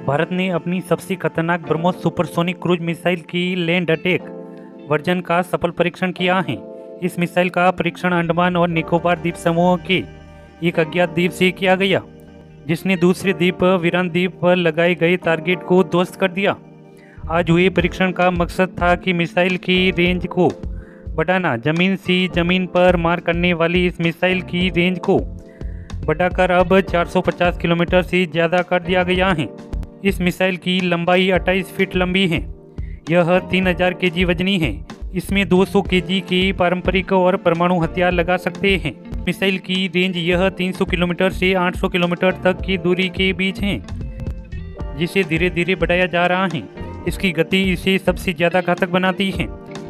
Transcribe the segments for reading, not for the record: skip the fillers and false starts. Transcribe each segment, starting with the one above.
भारत ने अपनी सबसे खतरनाक ब्रह्मोस सुपरसोनिक क्रूज मिसाइल की लैंड अटैक वर्जन का सफल परीक्षण किया है। इस मिसाइल का परीक्षण अंडमान और निकोबार द्वीप समूह के एक अज्ञात द्वीप से किया गया, जिसने दूसरे द्वीप वीरान द्वीप पर लगाए गए टारगेट को ध्वस्त कर दिया। आज हुए परीक्षण का मकसद था कि मिसाइल की रेंज को बढ़ाना। जमीन से जमीन पर मार करने वाली इस मिसाइल की रेंज को बढ़ाकर अब 450 किलोमीटर से ज़्यादा कर दिया गया है। इस मिसाइल की लंबाई 28 फीट लंबी है। यह 3000 केजी वजनी है। इसमें 200 केजी के पारंपरिक और परमाणु हथियार लगा सकते हैं। मिसाइल की रेंज यह 300 किलोमीटर से 800 किलोमीटर तक की दूरी के बीच है, जिसे धीरे धीरे बढ़ाया जा रहा है। इसकी गति इसे सबसे ज़्यादा घातक बनाती है।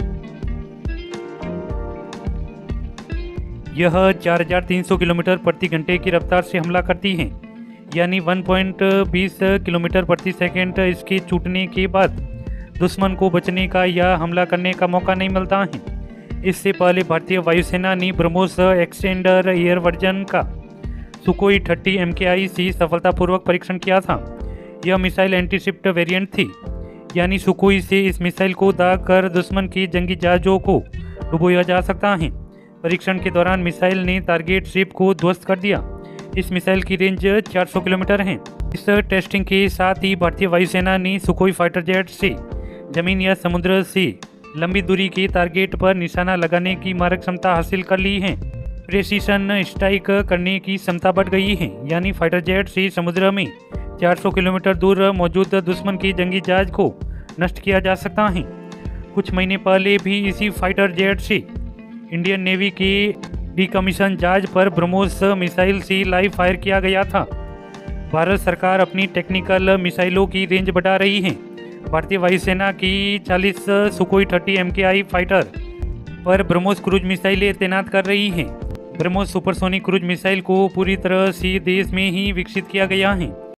यह 4300 किलोमीटर प्रति घंटे की रफ्तार से हमला करती है, यानी 1.20 किलोमीटर प्रति सेकंड। इसके छूटने के बाद दुश्मन को बचने का या हमला करने का मौका नहीं मिलता है। इससे पहले भारतीय वायुसेना ने ब्रह्मोस एक्सटेंडर एयर वर्जन का सुकोई 30 MKI से सफलतापूर्वक परीक्षण किया था। यह मिसाइल एंटीशिप वेरिएंट थी, यानी सुकोई से इस मिसाइल को दाग कर दुश्मन की जंगी जहाज़ों को डुबोया जा सकता है। परीक्षण के दौरान मिसाइल ने टारगेट शिप को ध्वस्त कर दिया। इस मिसाइल की रेंज 400 किलोमीटर है। इस टेस्टिंग के साथ ही भारतीय वायुसेना ने सुकोई फाइटर जेट से जमीन या समुद्र से लंबी दूरी के टारगेट पर निशाना लगाने की मारक क्षमता हासिल कर ली है। प्रेसिशन स्ट्राइक करने की क्षमता बढ़ गई है, यानी फाइटर जेट से समुद्र में 400 किलोमीटर दूर मौजूद दुश्मन की जंगी जहाज को नष्ट किया जा सकता है। कुछ महीने पहले भी इसी फाइटर जेट से इंडियन नेवी के डिकमीशन जहाज पर ब्रह्मोस मिसाइल से लाइव फायर किया गया था। भारत सरकार अपनी टेक्निकल मिसाइलों की रेंज बढ़ा रही है। भारतीय वायुसेना की 40 सुकोई 30 MKI फाइटर पर ब्रह्मोस क्रूज मिसाइलें तैनात कर रही है। ब्रह्मोस सुपरसोनिक क्रूज मिसाइल को पूरी तरह से देश में ही विकसित किया गया है।